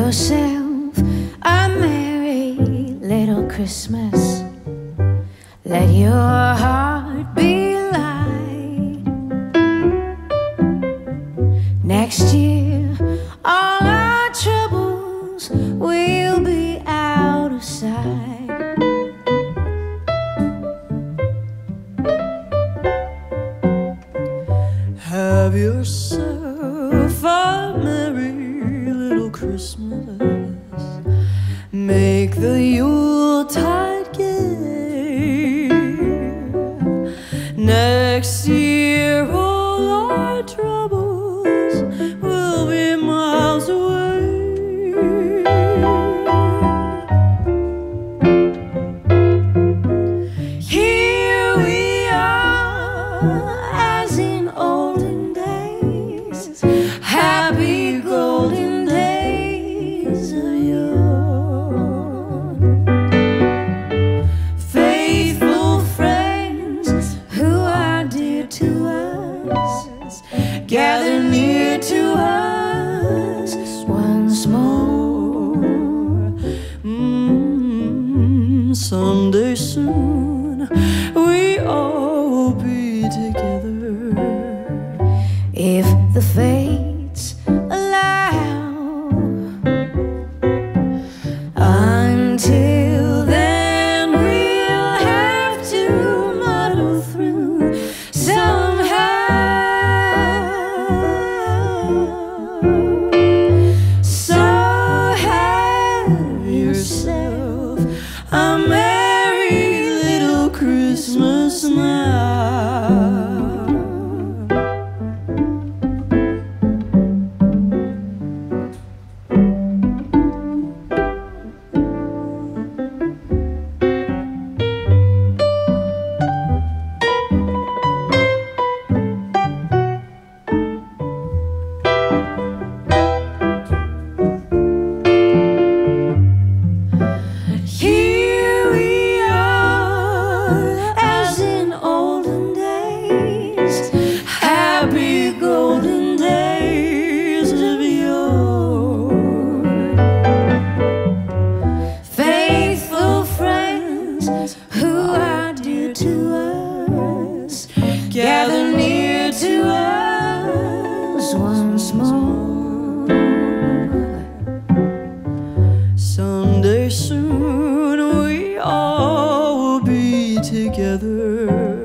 yourself a merry little Christmas. Let your heart be light. Next year, all our troubles will be out of sight. Have yourself a merry little Christmas. Make the yuletide gay. Next year all our troubles will be miles away. Here we are as in olden days, happy golden days of yore. Faithful friends who are dear to us, gather near to us once more. Someday soon we all be together, if the fates allow. Until then we'll have to muddle through somehow. So have yourself a merry little Christmas now. Here we are as in olden days, happy golden days of yore. Faithful friends who are dear to us, gather near to us once more. Someday soon we all will be together,